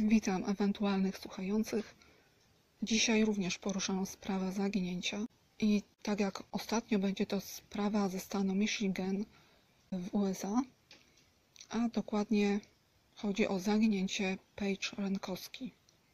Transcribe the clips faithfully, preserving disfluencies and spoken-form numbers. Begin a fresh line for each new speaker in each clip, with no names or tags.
Witam ewentualnych słuchających. Dzisiaj również poruszę sprawę zaginięcia i tak jak ostatnio będzie to sprawa ze stanu Michigan w U S A, a dokładnie chodzi o zaginięcie Paige Renkowski.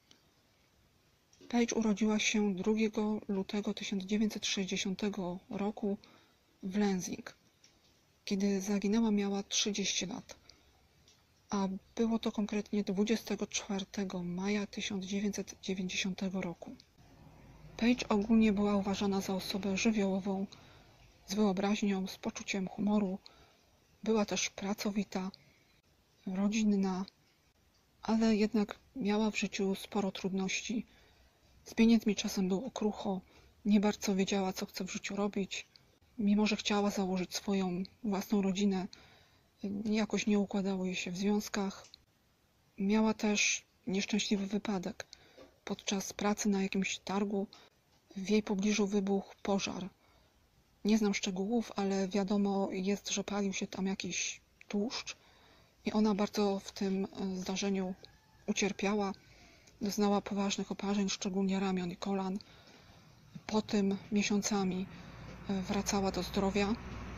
Paige urodziła się drugiego lutego tysiąc dziewięćset sześćdziesiątego roku w Lansing. Kiedy zaginęła, miała trzydzieści lat, a było to konkretnie dwudziestego czwartego maja tysiąc dziewięćset dziewięćdziesiątego roku. Paige ogólnie była uważana za osobę żywiołową, z wyobraźnią, z poczuciem humoru. Była też pracowita, rodzinna, ale jednak miała w życiu sporo trudności. Z pieniędzmi czasem było krucho, nie bardzo wiedziała, co chce w życiu robić. Mimo że chciała założyć swoją własną rodzinę, jakoś nie układało jej się w związkach. Miała też nieszczęśliwy wypadek. Podczas pracy na jakimś targu w jej pobliżu wybuchł pożar. Nie znam szczegółów, ale wiadomo jest, że palił się tam jakiś tłuszcz i ona bardzo w tym zdarzeniu ucierpiała. Doznała poważnych oparzeń, szczególnie ramion i kolan. Po tym miesiącami wracała do zdrowia.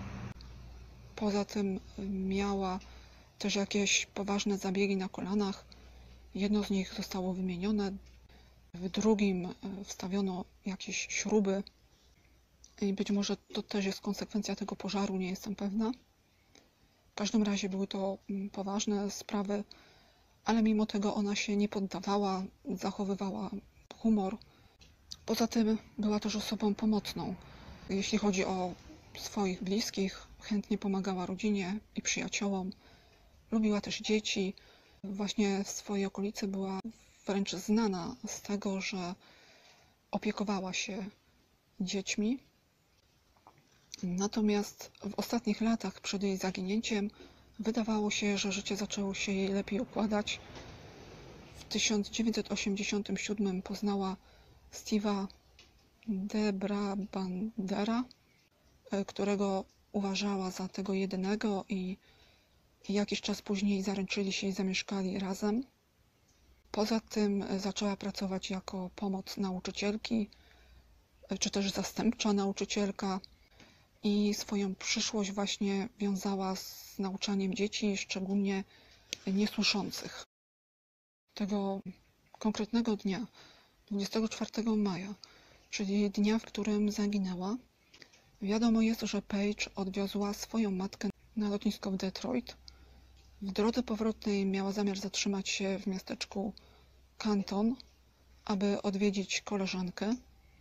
Poza tym miała też jakieś poważne zabiegi na kolanach. Jedno z nich zostało wymienione, w drugim wstawiono jakieś śruby i być może to też jest konsekwencja tego pożaru, nie jestem pewna. W każdym razie były to poważne sprawy, ale mimo tego ona się nie poddawała, zachowywała humor. Poza tym była też osobą pomocną. Jeśli chodzi o swoich bliskich, chętnie pomagała rodzinie i przyjaciołom. Lubiła też dzieci. Właśnie w swojej okolicy była wręcz znana z tego, że opiekowała się dziećmi. Natomiast w ostatnich latach przed jej zaginięciem wydawało się, że życie zaczęło się jej lepiej układać. W tysiąc dziewięćset osiemdziesiątym siódmym poznała Steve'a de Brabandera, którego uważała za tego jedynego, i jakiś czas później zaręczyli się i zamieszkali razem. Poza tym zaczęła pracować jako pomoc nauczycielki, czy też zastępcza nauczycielka, i swoją przyszłość właśnie wiązała z nauczaniem dzieci, szczególnie niesłyszących. Tego konkretnego dnia, dwudziestego czwartego maja, czyli dnia, w którym zaginęła, wiadomo jest, że Paige odwiozła swoją matkę na lotnisko w Detroit. W drodze powrotnej miała zamiar zatrzymać się w miasteczku Canton, aby odwiedzić koleżankę.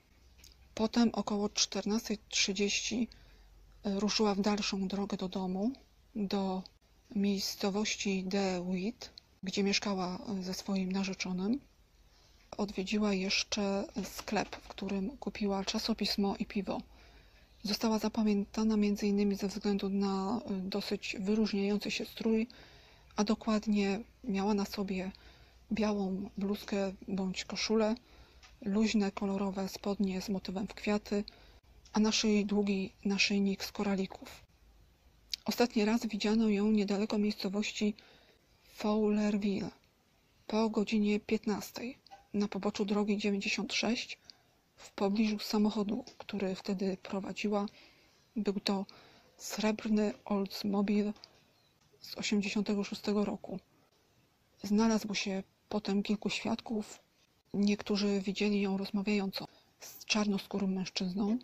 Potem około czternasta trzydzieści ruszyła w dalszą drogę do domu, do miejscowości DeWitt, gdzie mieszkała ze swoim narzeczonym. Odwiedziła jeszcze sklep, w którym kupiła czasopismo i piwo. Została zapamiętana między innymi ze względu na dosyć wyróżniający się strój, a dokładnie miała na sobie białą bluzkę bądź koszulę, luźne, kolorowe spodnie z motywem w kwiaty, a na szyi długi naszyjnik z koralików. Ostatni raz widziano ją niedaleko miejscowości Fowlerville po godzinie piętnastej na poboczu drogi dziewięćdziesiąt sześć w pobliżu samochodu, który wtedy prowadziła. Był to srebrny Oldsmobile z osiemdziesiątego szóstego roku. Znalazło się potem kilku świadków. Niektórzy widzieli ją rozmawiającą z czarnoskórym mężczyzną.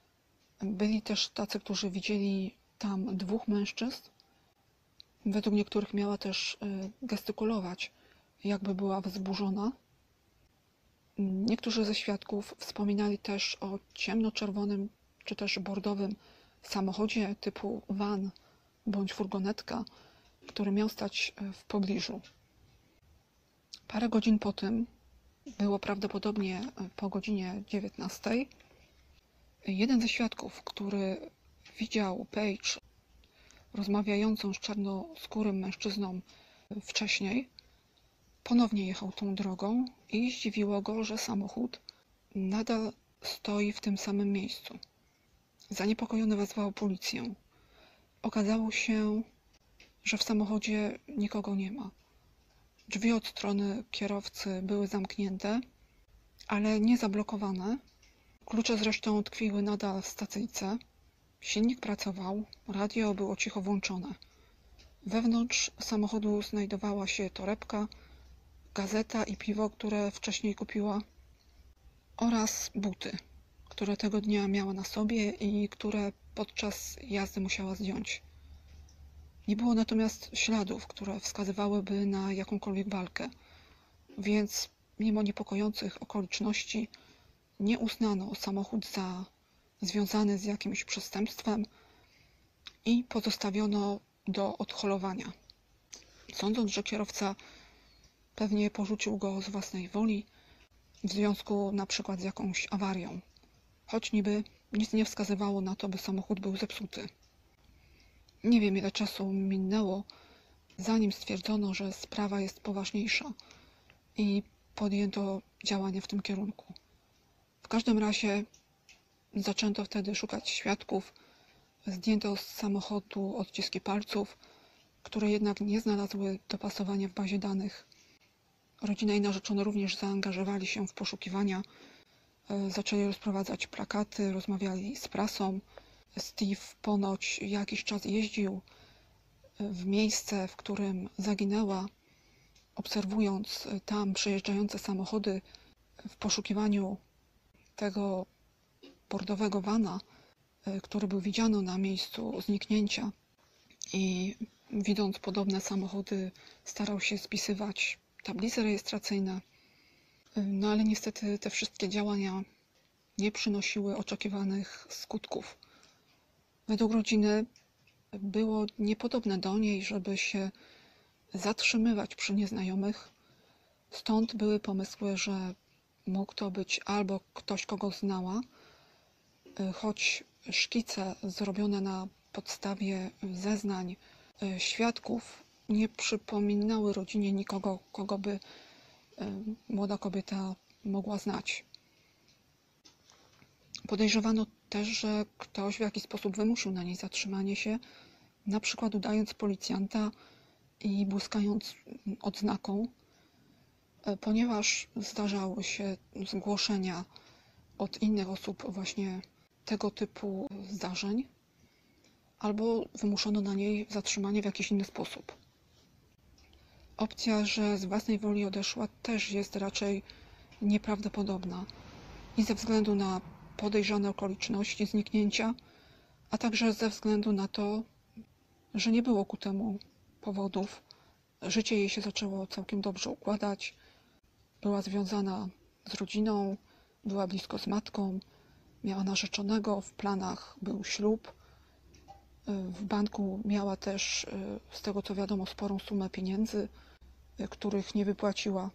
Byli też tacy, którzy widzieli tam dwóch mężczyzn. Według niektórych miała też gestykulować, jakby była wzburzona. Niektórzy ze świadków wspominali też o ciemnoczerwonym czy też bordowym samochodzie typu van bądź furgonetka, który miał stać w pobliżu. Parę godzin po tym, było prawdopodobnie po godzinie dziewiętnastej, jeden ze świadków, który widział Paige rozmawiającą z czarnoskórym mężczyzną wcześniej, ponownie jechał tą drogą i zdziwiło go, że samochód nadal stoi w tym samym miejscu. Zaniepokojony wezwał policję. Okazało się, że w samochodzie nikogo nie ma. Drzwi od strony kierowcy były zamknięte, ale nie zablokowane. Klucze zresztą tkwiły nadal w stacyjce. Silnik pracował, radio było cicho włączone. Wewnątrz samochodu znajdowała się torebka, gazeta i piwo, które wcześniej kupiła, oraz buty, które tego dnia miała na sobie i które podczas jazdy musiała zdjąć. Nie było natomiast śladów, które wskazywałyby na jakąkolwiek walkę, więc mimo niepokojących okoliczności nie uznano samochód za związany z jakimś przestępstwem i pozostawiono do odholowania. Sądząc, że kierowca pewnie porzucił go z własnej woli w związku na przykład z jakąś awarią, choć niby nic nie wskazywało na to, by samochód był zepsuty. Nie wiem, ile czasu minęło, zanim stwierdzono, że sprawa jest poważniejsza i podjęto działania w tym kierunku. W każdym razie zaczęto wtedy szukać świadków, zdjęto z samochodu odciski palców, które jednak nie znalazły dopasowania w bazie danych. Rodzina i narzeczony również zaangażowali się w poszukiwania, zaczęli rozprowadzać plakaty, rozmawiali z prasą. Steve ponoć jakiś czas jeździł w miejsce, w którym zaginęła, obserwując tam przejeżdżające samochody w poszukiwaniu tego bordowego vana, który był widziany na miejscu zniknięcia, i widząc podobne samochody starał się spisywać tablice rejestracyjne. No ale niestety te wszystkie działania nie przynosiły oczekiwanych skutków. Według rodziny było niepodobne do niej, żeby się zatrzymywać przy nieznajomych. Stąd były pomysły, że mógł to być albo ktoś, kogo znała, choć szkice zrobione na podstawie zeznań świadków nie przypominały rodzinie nikogo, kogo by młoda kobieta mogła znać. Podejrzewano też, że ktoś w jakiś sposób wymusił na niej zatrzymanie się, na przykład udając policjanta i błyskając odznaką, ponieważ zdarzały się zgłoszenia od innych osób właśnie tego typu zdarzeń, albo wymuszono na niej zatrzymanie w jakiś inny sposób. Opcja, że z własnej woli odeszła, też jest raczej nieprawdopodobna i ze względu na podejrzane okoliczności zniknięcia, a także ze względu na to, że nie było ku temu powodów. Życie jej się zaczęło całkiem dobrze układać, była związana z rodziną, była blisko z matką, miała narzeczonego, w planach był ślub. W banku miała też, z tego co wiadomo, sporą sumę pieniędzy, których nie wypłaciła.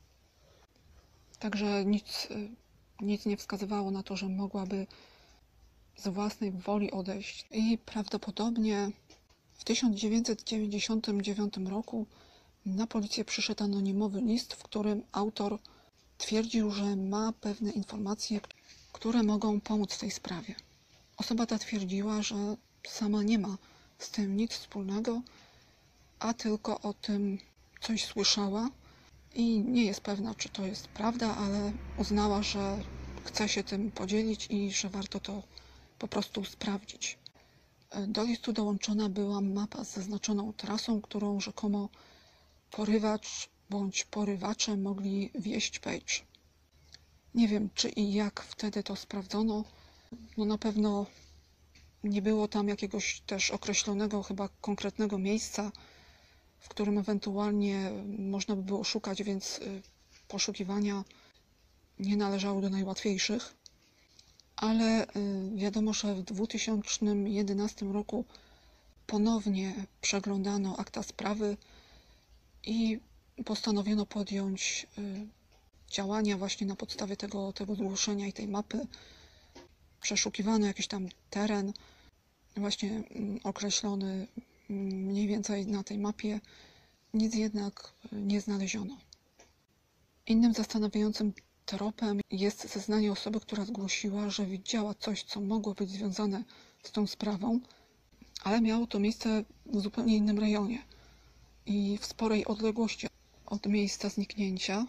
Także nic, nic nie wskazywało na to, że mogłaby z własnej woli odejść. I prawdopodobnie w tysiąc dziewięćset dziewięćdziesiątym dziewiątym roku na policję przyszedł anonimowy list, w którym autor twierdził, że ma pewne informacje, które mogą pomóc w tej sprawie. Osoba ta twierdziła, że sama nie ma z tym nic wspólnego, a tylko o tym coś słyszała i nie jest pewna, czy to jest prawda, ale uznała, że chce się tym podzielić i że warto to po prostu sprawdzić. Do listu dołączona była mapa z zaznaczoną trasą, którą rzekomo porywacz bądź porywacze mogli wieść Page. Nie wiem, czy i jak wtedy to sprawdzono. No na pewno nie było tam jakiegoś też określonego, chyba konkretnego miejsca, w którym ewentualnie można by było szukać, więc poszukiwania nie należały do najłatwiejszych. Ale wiadomo, że w dwa tysiące jedenastym roku ponownie przeglądano akta sprawy i postanowiono podjąć działania właśnie na podstawie tego, tego zgłoszenia i tej mapy. Przeszukiwano jakiś tam teren, właśnie określony mniej więcej na tej mapie. Nic jednak nie znaleziono. Innym zastanawiającym tropem jest zeznanie osoby, która zgłosiła, że widziała coś, co mogło być związane z tą sprawą, ale miało to miejsce w zupełnie innym rejonie i w sporej odległości od miejsca zniknięcia,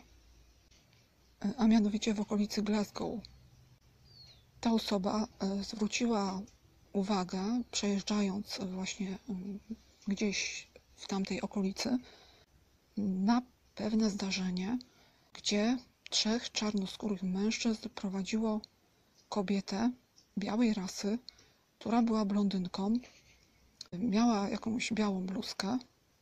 a mianowicie w okolicy Glasgow. Ta osoba zwróciła uwagę, przejeżdżając właśnie gdzieś w tamtej okolicy, na pewne zdarzenie, gdzie trzech czarnoskórych mężczyzn prowadziło kobietę białej rasy, która była blondynką, miała jakąś białą bluzkę,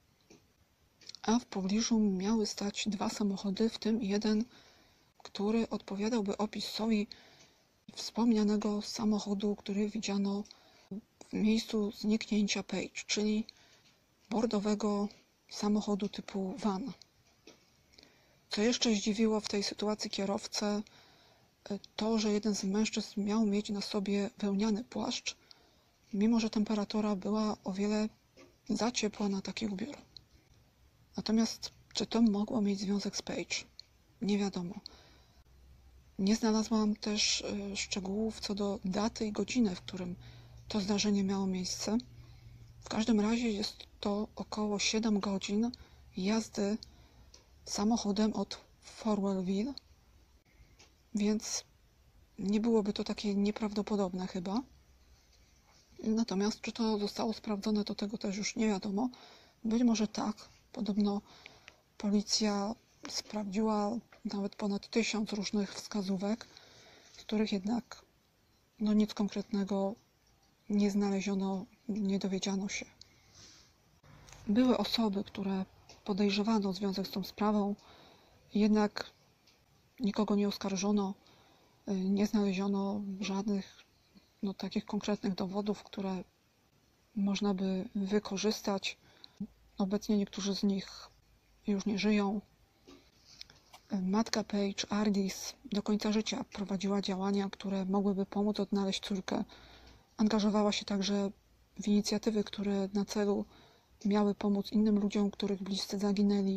a w pobliżu miały stać dwa samochody, w tym jeden, który odpowiadałby opisowi wspomnianego samochodu, który widziano w miejscu zniknięcia Page, czyli bordowego samochodu typu van. Co jeszcze zdziwiło w tej sytuacji kierowcę, to, że jeden z mężczyzn miał mieć na sobie wełniany płaszcz, mimo że temperatura była o wiele za ciepła na taki ubiór. Natomiast czy to mogło mieć związek z Page? Nie wiadomo. Nie znalazłam też szczegółów co do daty i godziny, w którym to zdarzenie miało miejsce. W każdym razie jest to około siedem godzin jazdy samochodem od Forwardville, więc nie byłoby to takie nieprawdopodobne chyba. Natomiast czy to zostało sprawdzone, to tego też już nie wiadomo. Być może tak. Podobno policja sprawdziła nawet ponad tysiąc różnych wskazówek, z których jednak no nic konkretnego nie znaleziono, nie dowiedziano się. Były osoby, które podejrzewano o związek z tą sprawą, jednak nikogo nie oskarżono, nie znaleziono żadnych no, takich konkretnych dowodów, które można by wykorzystać. Obecnie niektórzy z nich już nie żyją. Matka Page, Ardis, do końca życia prowadziła działania, które mogłyby pomóc odnaleźć córkę. Angażowała się także w inicjatywy, które na celu miały pomóc innym ludziom, których bliscy zaginęli.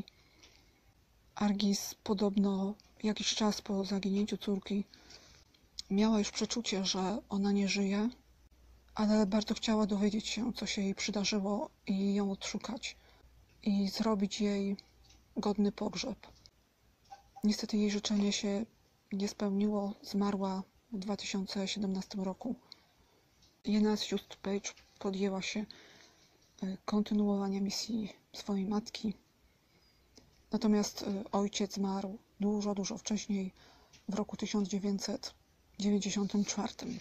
Ardis podobno jakiś czas po zaginięciu córki miała już przeczucie, że ona nie żyje, ale bardzo chciała dowiedzieć się, co się jej przydarzyło i ją odszukać i zrobić jej godny pogrzeb. Niestety jej życzenie się nie spełniło, zmarła w dwa tysiące siedemnastym roku. Jedna z sióstr Page podjęła się kontynuowania misji swojej matki, natomiast ojciec zmarł dużo, dużo wcześniej, w roku tysiąc dziewięćset dziewięćdziesiątym czwartym.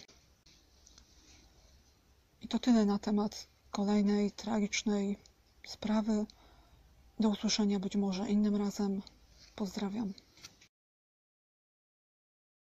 I to tyle na temat kolejnej tragicznej sprawy. Do usłyszenia być może innym razem. Pozdrawiam.